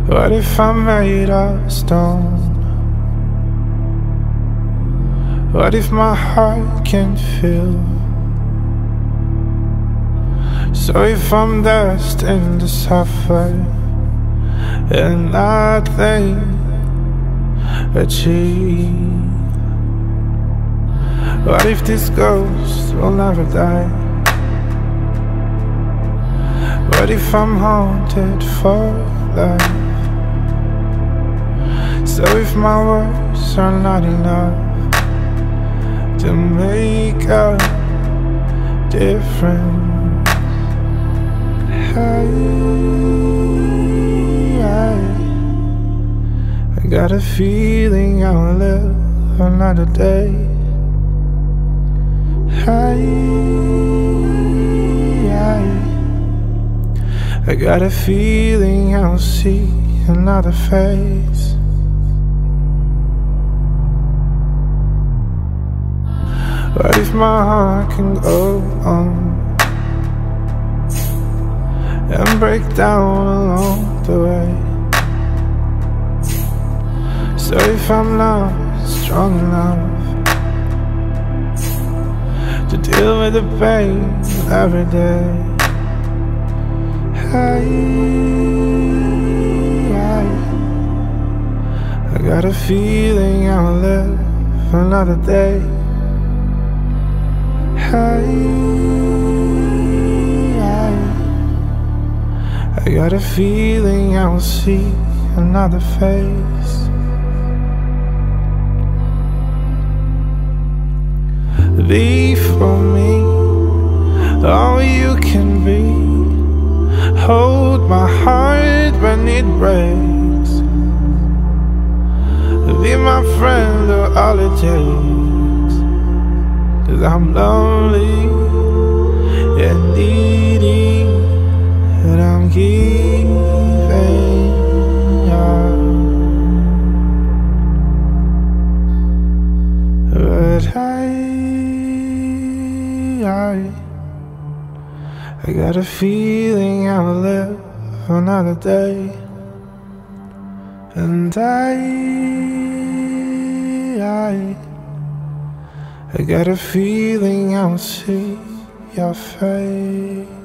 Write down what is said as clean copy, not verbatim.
What if I'm made of stone? What if my heart can't feel? So if I'm destined to suffer and nothing achieve, what if this ghost will never die? What if I'm haunted for life? So if my words are not enough to make a difference, I got a feeling I will live another day. I got a feeling I'll see another face. What if my heart can go on and break down along the way? So if I'm not strong enough to deal with the pain every day, I got a feeling I'll live another day. I got a feeling I will see another face. Be for me all you can be. Hold my heart when it breaks. Be my friend or all it takes, 'cause I'm lonely and needy, and I'm giving up. But I got a feeling I will live another day. And I got a feeling I'll see your face.